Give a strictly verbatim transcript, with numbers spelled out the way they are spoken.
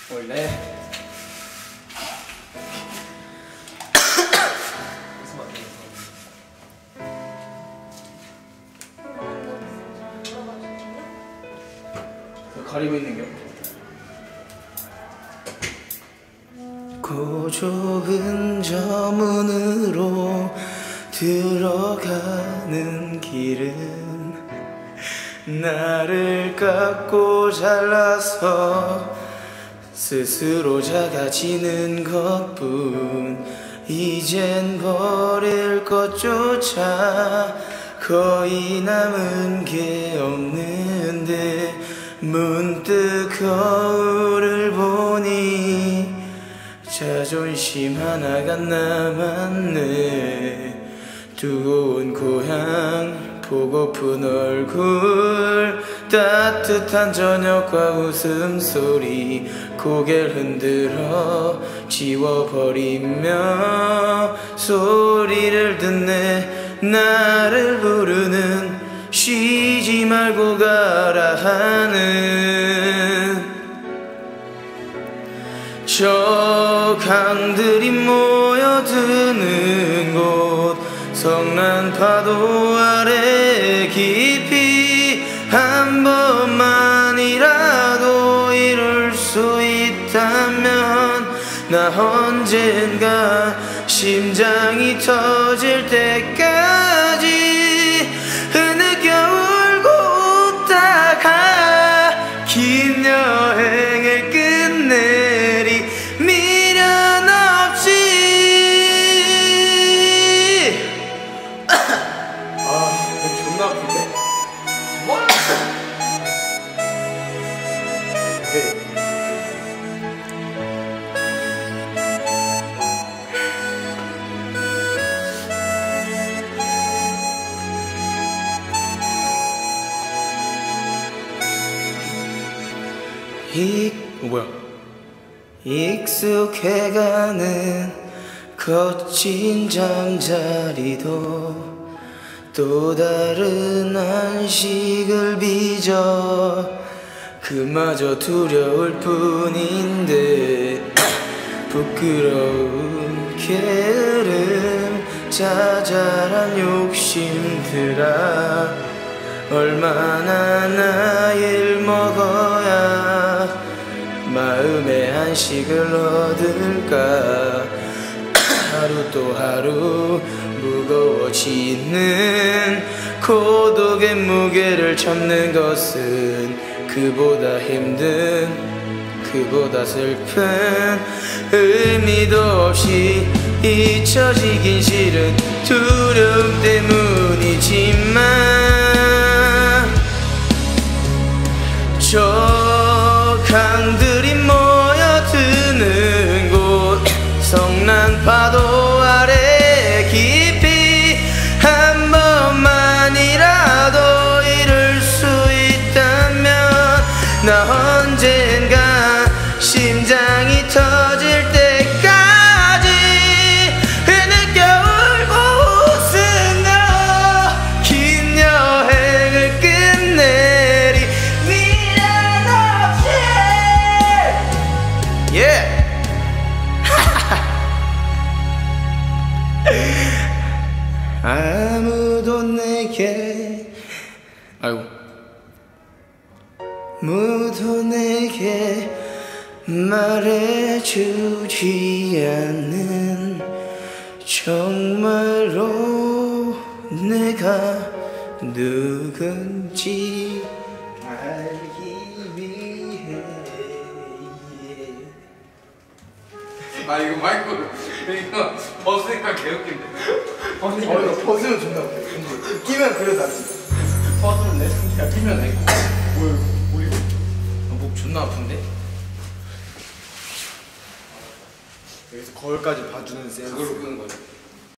원래 가리고 있는 게 그 좁은 저 문으로 들어가는 길은 나를 깎고 잘라서 스스로 작아지는 것뿐. 이젠 버릴 것조차 거의 남은 게 없는데 문득 거울을 보니 자존심 하나가 남았네. 두고 온 고향 보고픈 얼굴 따뜻한 저녁과 웃음소리 고개를 흔들어 지워버리며 소리를 듣네. 나를 부르는 쉬지 말고 가라 하는 저 강들이 모여드는 곳 성난 파도 아래 깊이 한 번만이라도 이룰 수 있다면 나 언젠가 심장이 터질 때까지 흐느껴 울고 웃다가 긴 여행을 끝내리 미련 없이. 아, 목 존나 아픈데? 뭐? 네. 익, 어, 뭐야? 익숙해가는 거친 잠자리도 또 다른 안식을 빚어 그마저 두려울 뿐인데 부끄러운 게으름 자잘한 욕심들아 얼마나 나이를 먹어야 마음의 안식을 얻을까. 하루 또 하루 무거워지는 고독의 무게를 참는 것은 그보다 힘든 그보다 슬픈 의미도 없이 잊혀지긴 싫은 두려움 때문이지만 저 강들이 모여드는 곳 성난 파도 아래 깊이 한 번만이라도 이룰 수 있다면 나 언젠가 심장이 터질 때까지 흐느껴 울고 웃으며 긴 여행을 끝내리 미련 없이. Yeah. 아무도 내게 아이고 아무도 내게 말해주지 않는 정말로 내가 누군지 알기 위해. 아 이거 마이크 이거 벗으니까 개웃긴데. 벗으니까 어, 이거 벗으면 존나 웃겨. 끼면 그래도 낫지. 벗으면 내 승기가 끼면 내 뭐야 뭐 이거 목 존나 아픈데? 여기서 거울까지 봐주는 센스. 그걸로 끄는 거지.